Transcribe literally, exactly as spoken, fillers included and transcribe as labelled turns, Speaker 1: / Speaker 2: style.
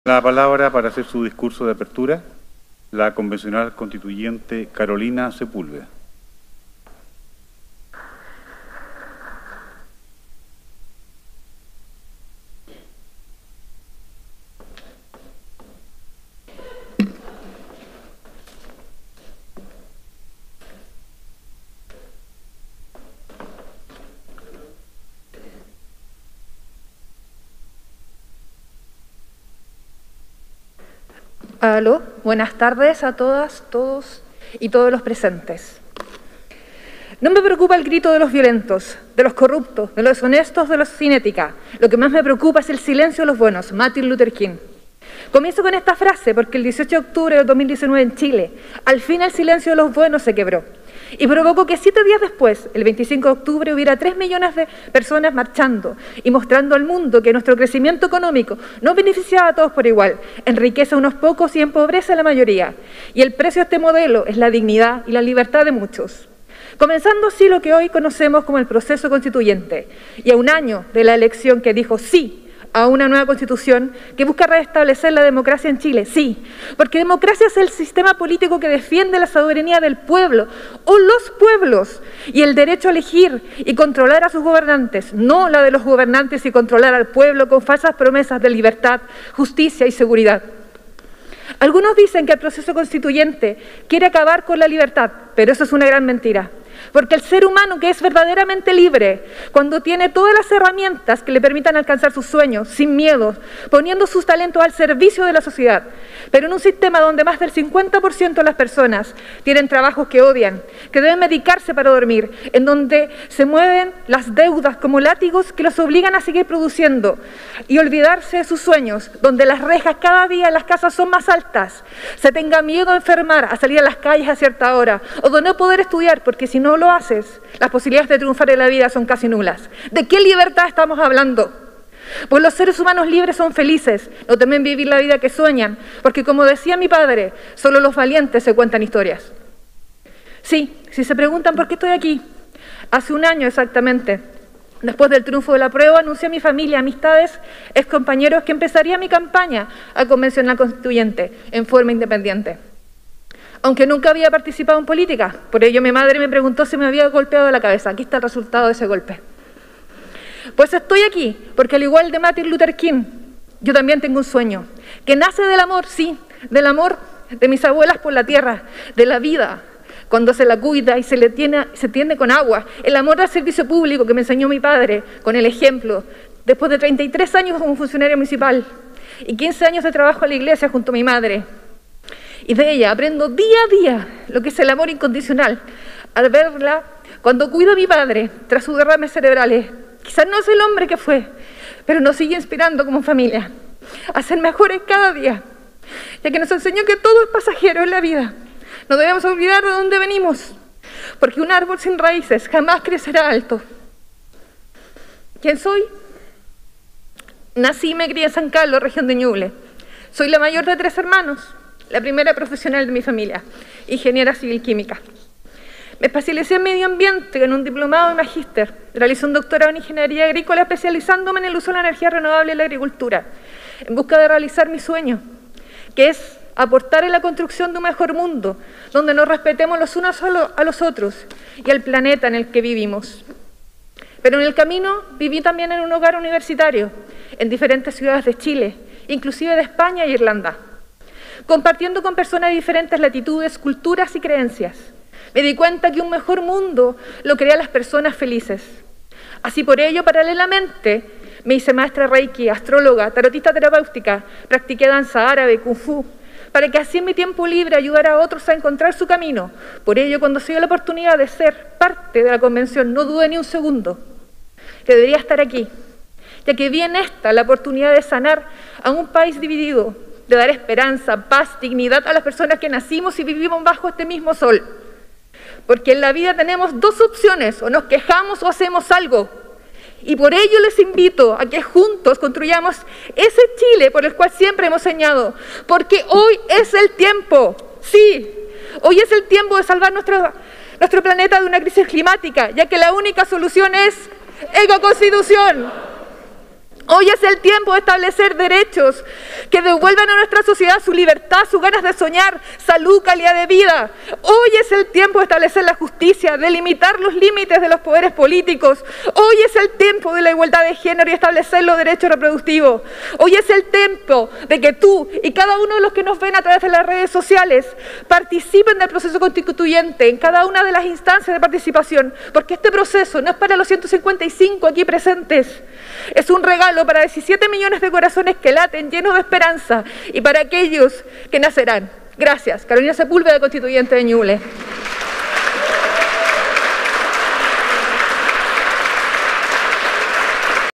Speaker 1: La palabra para hacer su discurso de apertura, la convencional constituyente Carolina Sepúlveda.
Speaker 2: Aló, buenas tardes a todas, todos y todos los presentes. No me preocupa el grito de los violentos, de los corruptos, de los honestos, de los sin ética. Lo que más me preocupa es el silencio de los buenos. Martin Luther King. Comienzo con esta frase porque el dieciocho de octubre del dos mil diecinueve en Chile, al fin el silencio de los buenos se quebró y provocó que siete días después, el veinticinco de octubre, hubiera tres millones de personas marchando y mostrando al mundo que nuestro crecimiento económico no beneficiaba a todos por igual, enriquece a unos pocos y empobrece a la mayoría. Y el precio de este modelo es la dignidad y la libertad de muchos. Comenzando así lo que hoy conocemos como el proceso constituyente, y a un año de la elección que dijo sí a una nueva constitución que busca restablecer la democracia en Chile, sí, porque democracia es el sistema político que defiende la soberanía del pueblo o los pueblos y el derecho a elegir y controlar a sus gobernantes, no la de los gobernantes y controlar al pueblo con falsas promesas de libertad, justicia y seguridad. Algunos dicen que el proceso constituyente quiere acabar con la libertad, pero eso es una gran mentira. Porque el ser humano que es verdaderamente libre, cuando tiene todas las herramientas que le permitan alcanzar sus sueños, sin miedo, poniendo sus talentos al servicio de la sociedad, pero en un sistema donde más del cincuenta por ciento de las personas tienen trabajos que odian, que deben medicarse para dormir, en donde se mueven las deudas como látigos que los obligan a seguir produciendo y olvidarse de sus sueños, donde las rejas cada día en las casas son más altas, se tenga miedo a enfermar, a salir a las calles a cierta hora, o de no poder estudiar, porque si no lo haces, las posibilidades de triunfar en la vida son casi nulas. ¿De qué libertad estamos hablando? Pues los seres humanos libres son felices, no temen vivir la vida que sueñan, porque como decía mi padre, solo los valientes se cuentan historias. Sí, si se preguntan por qué estoy aquí, hace un año exactamente, después del triunfo de la prueba, anuncié a mi familia, amistades, excompañeros que empezaría mi campaña a convencional constituyente en forma independiente. Aunque nunca había participado en política, por ello mi madre me preguntó si me había golpeado la cabeza. Aquí está el resultado de ese golpe. Pues estoy aquí, porque al igual de Martin Luther King, yo también tengo un sueño, que nace del amor, sí, del amor de mis abuelas por la tierra, de la vida, cuando se la cuida y se le tiene, se tiende con agua, el amor al servicio público que me enseñó mi padre, con el ejemplo, después de treinta y tres años como funcionario municipal y quince años de trabajo en la iglesia junto a mi madre. Y de ella aprendo día a día lo que es el amor incondicional, al verla cuando cuido a mi padre tras sus derrames cerebrales. Quizás no es el hombre que fue, pero nos sigue inspirando como familia a ser mejores cada día, ya que nos enseñó que todo es pasajero en la vida. No debemos olvidar de dónde venimos, porque un árbol sin raíces jamás crecerá alto. ¿Quién soy? Nací y me crié en San Carlos, región de Ñuble. Soy la mayor de tres hermanos, la primera profesional de mi familia, ingeniera civil química. Me especialicé en medio ambiente en un diplomado de magíster. Realicé un doctorado en ingeniería agrícola especializándome en el uso de la energía renovable en la agricultura, en busca de realizar mi sueño, que es aportar en la construcción de un mejor mundo, donde nos respetemos los unos a los otros y al planeta en el que vivimos. Pero en el camino viví también en un hogar universitario, en diferentes ciudades de Chile, inclusive de España e Irlanda, compartiendo con personas de diferentes latitudes, culturas y creencias. Me di cuenta que un mejor mundo lo crean las personas felices. Así por ello, paralelamente, me hice maestra Reiki, astróloga, tarotista terapéutica, practiqué danza árabe, kung fu, para que así en mi tiempo libre ayudara a otros a encontrar su camino. Por ello, cuando se dio la oportunidad de ser parte de la convención, no dudé ni un segundo que debería estar aquí, ya que vi en esta la oportunidad de sanar a un país dividido, de dar esperanza, paz, dignidad a las personas que nacimos y vivimos bajo este mismo sol. Porque en la vida tenemos dos opciones, o nos quejamos o hacemos algo. Y por ello les invito a que juntos construyamos ese Chile por el cual siempre hemos soñado. Porque hoy es el tiempo, sí, hoy es el tiempo de salvar nuestro, nuestro planeta de una crisis climática, ya que la única solución es ecoconstitución. Hoy es el tiempo de establecer derechos que devuelvan a nuestra sociedad su libertad, sus ganas de soñar, salud, calidad de vida. Hoy es el tiempo de establecer la justicia, de limitar los límites de los poderes políticos. Hoy es el tiempo de la igualdad de género y establecer los derechos reproductivos. Hoy es el tiempo de que tú y cada uno de los que nos ven a través de las redes sociales participen del proceso constituyente en cada una de las instancias de participación, porque este proceso no es para los ciento cincuenta y cinco aquí presentes, es un regalo para diecisiete millones de corazones que laten llenos de esperanza y para aquellos que nacerán. Gracias. Carolina Sepúlveda, constituyente de Ñuble.